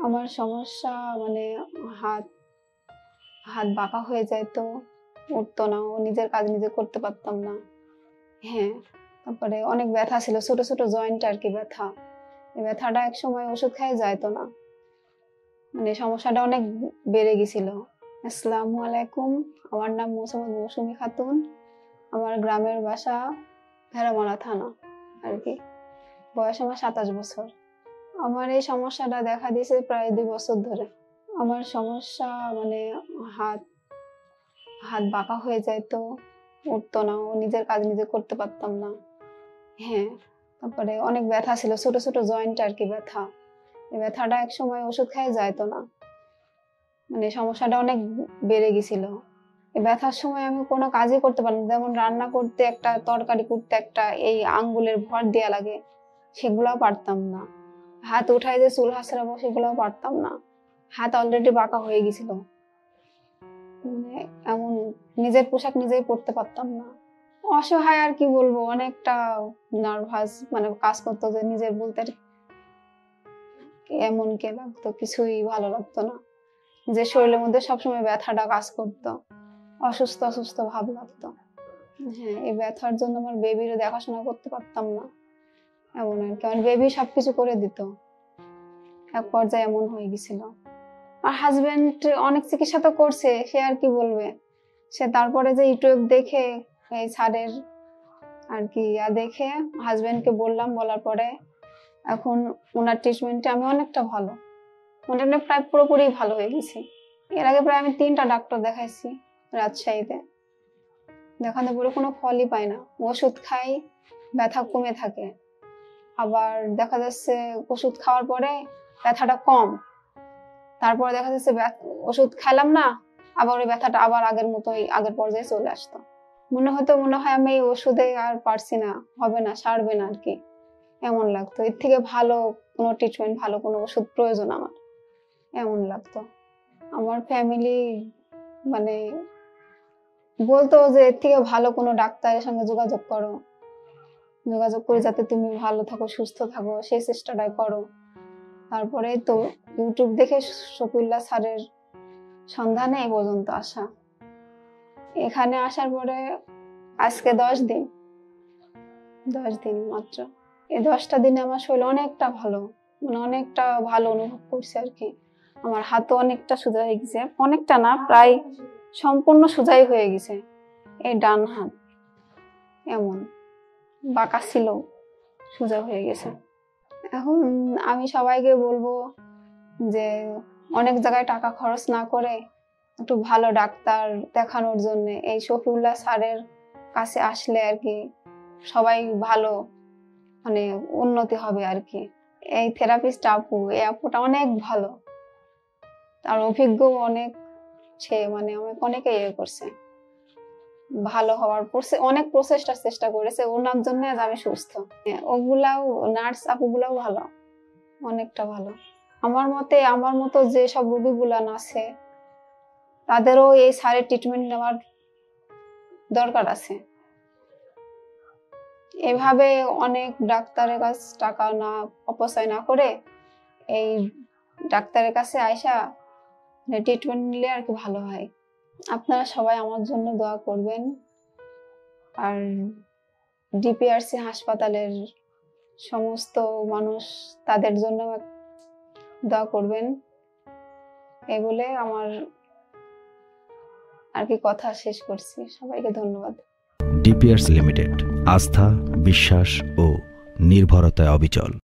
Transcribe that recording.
আমার সমস্যা মানে হাত হাত বাঁকা হয়ে যেত, উঠতো না, ও নিজের কাজ নিজে করতে পারতাম না। হ্যাঁ, তারপরে অনেক ব্যথা ছিল, ছোট ছোট জয়েন্ট আর কি ব্যথা। এই ব্যথাটা এক সময় ওষুধ খেয়ে যাইতো না, মানে সমস্যাটা অনেক বেড়ে গেছিল। আসসালামু আলাইকুম, আমার নাম মোসাম্মদ মৌসুমী খাতুন। আমার গ্রামের বাসা ভেড়ামারা থানা আর কি। বয়স আমার 27 বছর। আমার এই সমস্যাটা দেখা দিয়েছে প্রায় 2 বছর ধরে। আমার সমস্যা মানে হাত হাত বাঁকা হয়ে যেত, উঠতো না, ও নিজের কাজ নিজে করতে পারতাম না। হ্যাঁ, তারপরে অনেক ব্যথা ছিল, ছোট ছোট জয়েন্ট আর কি ব্যথা। এই ব্যথাটা এক সময় ওষুধ খেয়ে যাইতো না, মানে সমস্যাটা অনেক বেড়ে গেছিল। এই ব্যথার সময় আমি কোনো কাজই করতে পারি না, যেমন রান্না করতে একটা, তরকারি করতে একটা, এই আঙ্গুলের ভর দেয়া লাগে, সেগুলাও পারতাম না। হাত উঠাই যে চুল হাসড়াবো সেগুলাও পারতাম না। হাত অলরেডি বাঁকা হয়ে গেছিল, মানে এমন নিজের পোশাক নিজেই পরতে পারতাম না। অসহায় আর কি বলবো, অনেকটা নার্ভাস মানে কাজ করতো, যে নিজের বলতে এমন কে লাগতো, কিছুই ভালো লাগতো না। যে শরীরের মধ্যে সবসময় ব্যথাটা কাজ করতো, অসুস্থ অসুস্থ ভাব লাগতো। হ্যাঁ, এই ব্যথার জন্য আমার বেবিরও দেখাশোনা করতে পারতাম না, এমন আর কি। আমার বেবি সবকিছু করে দিত, এক পর্যায়ে এমন হয়ে গেছিল। আর হাজবেন্ড অনেক চিকিৎসা তো করছে, সে আর কি বলবে। সে তারপরে যে ইউটিউব দেখে এই স্যারের আর কি দেখে হাজবেন্ডকে বললাম, বলার পরে এখন ওনার ট্রিটমেন্টে আমি অনেকটা ভালো, মোটামুটি প্রায় পুরোপুরি ভালো হয়ে গেছি। এর আগে প্রায় আমি 3টা ডাক্তার দেখাইছি রাজশাহীতে, দেখানোর পরে কোনো ফলই পাই না। ওষুধ খাই, ব্যথা কমে থাকে, আবার দেখা যাচ্ছে ওষুধ খাওয়ার পরে ব্যথাটা কম, তারপরে দেখা যাচ্ছে ওষুধ খেলাম না, আবার ওই ব্যথাটা আবার আগের মতোই আগের পর্যায়ে চলে আসতো। মনে হয় আমি এই ওষুধে আর পারছি না, হবে না, সারবে না আর কি, এমন লাগতো। এর থেকে ভালো কোনো ট্রিটমেন্ট, ভালো কোনো ওষুধ প্রয়োজন আমার, এমন লাগতো। আমার ফ্যামিলি মানে বলতো যে এর থেকে ভালো কোনো ডাক্তারের সঙ্গে যোগাযোগ করে যাতে তুমি ভালো থাকো, সুস্থ থাকো, সেই চেষ্টাটাই করো। তারপরে তো ইউটিউব দেখে শফিউল্লাহ স্যারের সন্ধানে এই পর্যন্ত আসা। এখানে আসার পরে আজকে 10 দিন মাত্র। এই 10টা দিনে আমার শরীর অনেকটা ভালো, মানে অনেকটা ভালো অনুভব করছি আর কি। আমার হাতও অনেকটা সোজা হয়ে গেছে, অনেকটা না, প্রায় সম্পূর্ণ সোজাই হয়ে গেছে। এই ডান হাত এমন বাঁকা ছিল, সোজা হয়ে গেছে। এখন আমি সবাইকে বলবো যে অনেক জায়গায় টাকা খরচ না করে একটু ভালো ডাক্তার দেখানোর জন্য এই শফিউল্লাহ স্যারের কাছে আসলে আর কি সবাই ভালো, মানে উন্নতি হবে আর কি। এই থেরাপিস্ট আপু, এই আপুটা অনেক ভালো, তার অভিজ্ঞ অনেক, সে মানে আমাকে অনেকে করছে, ভালো হওয়ার অনেক প্রচেষ্টার চেষ্টা করেছে, ওনার জন্য আজ আমি সুস্থ। ওগুলাও নার্স আপুগুলাও ভালো, অনেকটা ভালো। আমার মতো যে সব রোগীগুলা আছে তাদেরও এই স্যারের ট্রিটমেন্ট নেওয়ার দরকার আছে। এভাবে অনেক ডাক্তারের কাছে টাকা না অপচয় না করে এই ডাক্তারের কাছে আইসা ট্রিটমেন্ট নিলে আর কি ভালো হয়। আপনারা সবাই আমার জন্য দোয়া করবেন, আর ডিপিআরসি হাসপাতালের সমস্ত মানুষ, তাদের জন্য দোয়া করবেন। এই বলে আমার আর কি কথা শেষ করছি। সবাইকে ধন্যবাদ। ডিপিআরসি লিমিটেড, আস্থা, বিশ্বাস ও নির্ভরতায় অবিচল।